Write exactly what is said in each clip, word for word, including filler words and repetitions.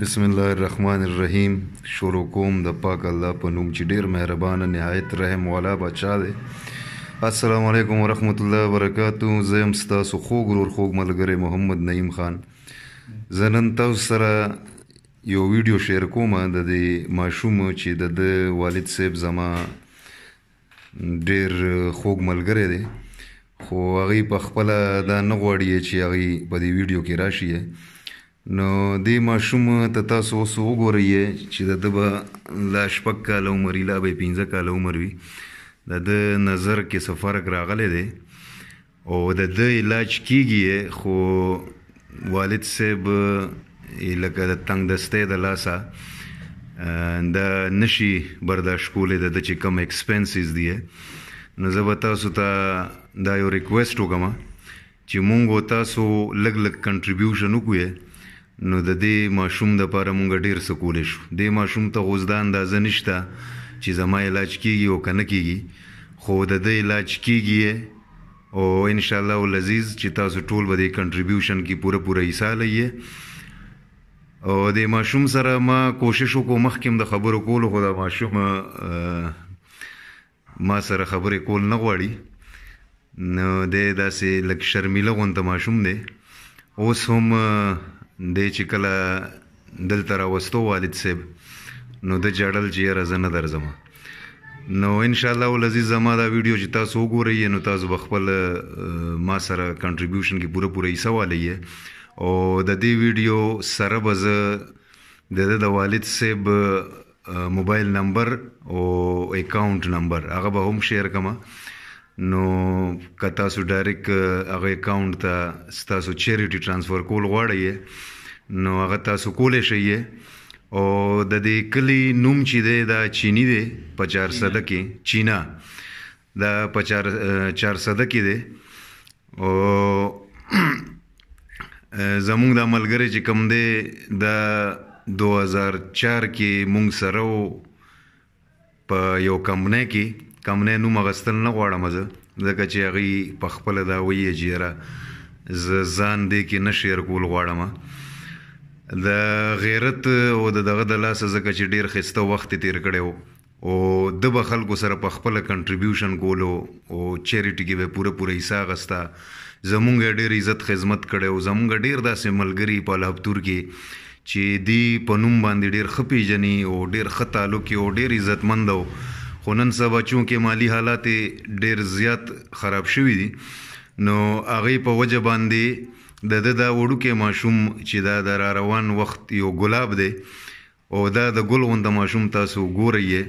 بسم الله الرحمن الرحیم. شروع کوم د پاک الله په نوم چې ډیر مهربان نهایت رحم والا بچا دی. السلام علیکم ورحمت الله وبرکاتو. زه یم ستاسو خوږ ورور خوږ ملګری محمد نعیم خان. زه نن تاسو سره یو ویډیو شیر کوم د دې ماشوم چې د د والد صاحب زما ډیر خوږ ملګری دی، خو هغې په خپله دا نه غواړي چې هغې په دې ویډیو کې راشي. نو دې ماشوم ته تاسو اوس وګورئ چې د ده به لا شپږ کاله عمر وي، لا به یې پنځه کاله عمر وي. د ده نظر کې څه فرق راغلی دی او د ده علاج کیږي، خو والد صاحب لکه د تنګ دستۍ د لاسه دا نشي برداشت کولی د ده چې کم ایکسپنسز دی. نو زه به تاسو ته دا یو ریکویسټ وکړم چې مونږ تاسو لږ لږ کنټریبیوشن وکړو، نو د دې ماشوم دپاره مونږ ډېر څه کولی شو. دې ماشوم ته اوس دا اندازه نشته چې زما علاج کیږي او که نه کیږي، خو د ده علاج کیږي او انشاءالله العزیز چې تاسو ټول به دې کنټریبیوشن کې پوره پوره حصه لئ. او د ماشوم سره ما کوشش وکړو مخکې هم د خبرو کولو، خو د ماشوم ما سره خبرې کول نه غواړي. نو دی داسې لږ شرمیله غونته ماشوم دی. اوس هم دی چې کله دلته راوستو والد صاحب، نو د جړل چې یاره زه نه درځم. نو انشاءالله العزیز زما دا ویډیو چې تاسو وګورئ نو تاسو به خپل ما سره کنټریبیوشن کې پوره پوره حصه والئ. او د دې ویډیو سره به زه د ده د والد صاحب موبایل نمبر او اکاونټ نمبر هغه به هم شیر کړم. نو که تاسو ډایرکټ هغه اکاونټ ته ستاسو چیریټي ټرانسفر کول غواړئ نو هغه تاسو کولی شئ. او د دې کلي نوم چې دی دا چینی دی، په چارسده کې چینا دا په چارسده کې دی. او زمونږ دا ملګری چې کوم دی دا دو هزار چار کې مونږ سره و په یو کمپنۍ کې. کمپنۍ نوم اخیستل نه غواړم زه، ځکه چې هغوی په خپله دا وایي چې یاره زه ځان دې کې نه شیر کول غواړم. د غیرت او د دغه د لاسه ځکه چې ډېر ښایسته وخت یې تېر کړی و او ده به خلکو سره په خپله کنټریبیوشن کولو او چیریټي کې به پوره پوره حصه اخیسته. زمونږ یې ډېر عزت خدمت کړی او زمونږ ډېر داسې ملګري په الهبتور کې چې دی په نوم باندې ډېر ښه پېژني او ډېر ښه تعلق او ډېر عزتمند و. خو نن سبا چونکې مالي حالات ډېر زیات خراب شوي دي، نو هغې په وجه باندې د ده دا وړوکی ماشوم چې دا د را روان وخت یو ګلاب دی او دا د ګل غونده ماشوم تاسو ګورئ.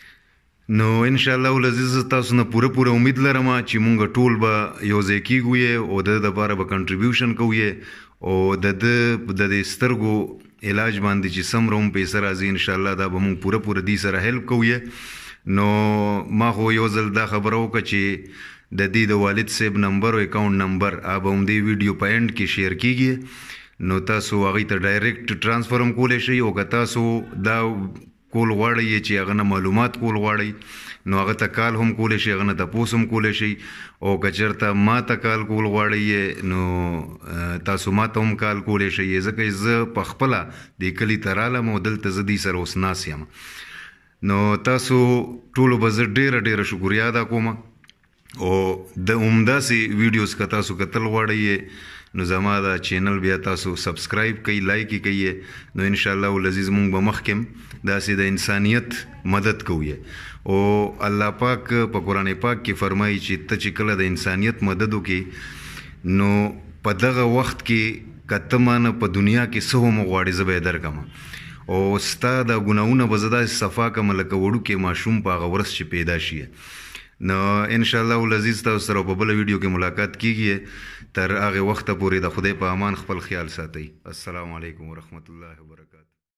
نو انشاءالله العزیز تاسو نه پوره پوره امید لرم چې مونږ ټول به یو ځای کیږو او د ده دپاره به کنټریبیوشن کوو او د ده د دې سترګو علاج باندې چې څومره هم پیسه راځي انشاءالله دا به مونږ پوره پوره دې سره هیلپ کوو. نو ما خو یو ځل دا خبره وکړه چې د دې د والد صاحب نمبر او اکاونټ نمبر هغه به هم دې ویډیو په اینډ کې شیر کیږي، نو تاسو هغې ته ډایرکټ ټرانسفر هم کولی شئ. او که تاسو دا کول غواړئ چې هغه نه معلومات کول غواړئ نو هغه ته کال هم کولی شئ، هغه نه تپوس هم کولی شئ. او که چېرته ما ته کال کول غواړئ نو تاسو ما ته هم کال کولی شئ، ځکه زه په خپله دې کلي ته رالم او دلته زه دې سره اوس ناست یم. نو تاسو ټولو به زه ډېره ډېره شکریا ادا کوم. او د همداسې ویډیوز که تاسو کتل غواړئ نو زما دا چینل بیا تاسو سبسکرایب کوئ، لایک یې کوئ. نو انشاءالله العزیز مونږ به مخکې هم داسې د انسانیت مدد کوو. او الله پاک په قرآن پاک کې فرمایي چې ته چې کله د انسانیت مدد وکړې نو په دغه وخت کې که ته مانه په دنیا کې څه هم غواړې زه به یې درکړم او ستا دا ګناهونه به زه داسې صفا کړم لکه وړوکی ماشوم په هغه ورځ چې پیدا شي. نو انشاءالله العزیز تاسو سره په بله ویډیو کې ملاقات کیږي. تر هغې وخته پورې د خدای په امان خپل خیال ساتئ. السلام علیکم ورحمت الله وبرکاتہ.